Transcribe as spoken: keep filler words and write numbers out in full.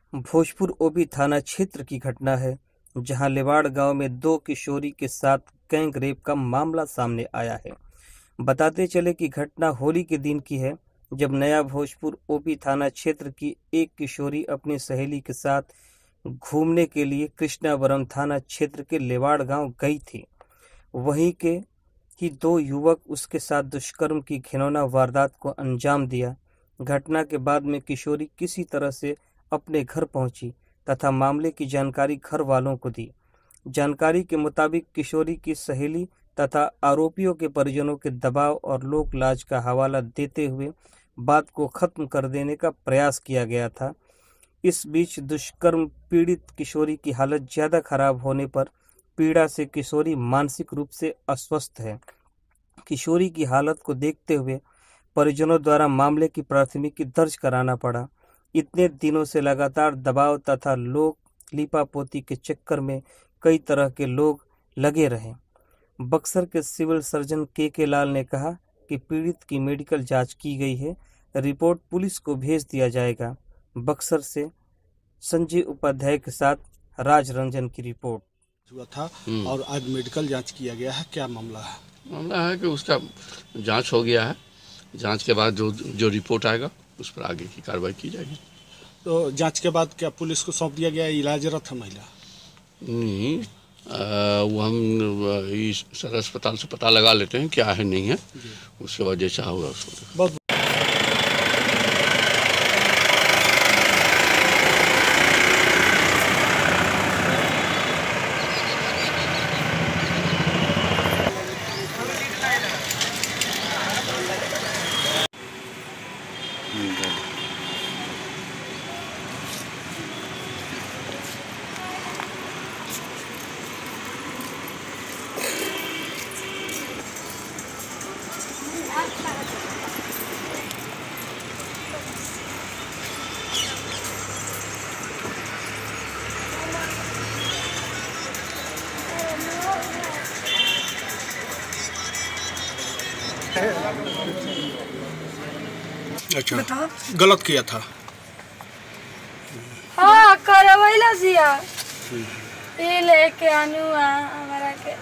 भोजपुर ओबी थाना क्षेत्र की घटना है, जहां लेवाड़ गांव में दो किशोरी के साथ गैंग रेप का मामला सामने आया है। बताते चले कि घटना होली के दिन की है, जब नया भोजपुर ओबी थाना क्षेत्र की एक किशोरी अपनी सहेली के साथ घूमने के लिए कृष्णावरम थाना क्षेत्र के लेवाड़ गांव गई थी। वहीं के ही दो युवक उसके साथ दुष्कर्म की घिनौना वारदात को अंजाम दिया। घटना के बाद में किशोरी किसी तरह से अपने घर पहुंची तथा मामले की जानकारी घर वालों को दी। जानकारी के मुताबिक किशोरी की सहेली तथा आरोपियों के परिजनों के दबाव और लोक लाज का हवाला देते हुए बात को खत्म कर देने का प्रयास किया गया था। इस बीच दुष्कर्म पीड़ित किशोरी की हालत ज्यादा खराब होने पर पीड़ा से किशोरी मानसिक रूप से अस्वस्थ है। किशोरी की हालत को देखते हुए परिजनों द्वारा मामले की प्राथमिकी दर्ज कराना पड़ा। इतने दिनों से लगातार दबाव तथा लोक लीपापोती के चक्कर में कई तरह के लोग लगे रहे। बक्सर के सिविल सर्जन के के लाल ने कहा कि पीड़ित की मेडिकल जांच की गई है, रिपोर्ट पुलिस को भेज दिया जाएगा। बक्सर से संजय उपाध्याय के साथ राज रंजन की रिपोर्ट। हुआ था और आज मेडिकल जांच किया गया है। क्या मामला है? मामला है कि उसका जांच हो गया है। जांच के बाद जो जो रिपोर्ट आएगा उस पर आगे की कार्रवाई की जाएगी। तो जांच के बाद क्या पुलिस को सौंप दिया गया? इलाजरत है महिला? नहीं, आ, वो हम इस सदर अस्पताल से पता लगा लेते हैं क्या है नहीं है, उसके बाद जैसा होगा उसको। बहुत अच्छा, गलत किया था। हाँ, करवैला सिया ये लेके आनू हमारा के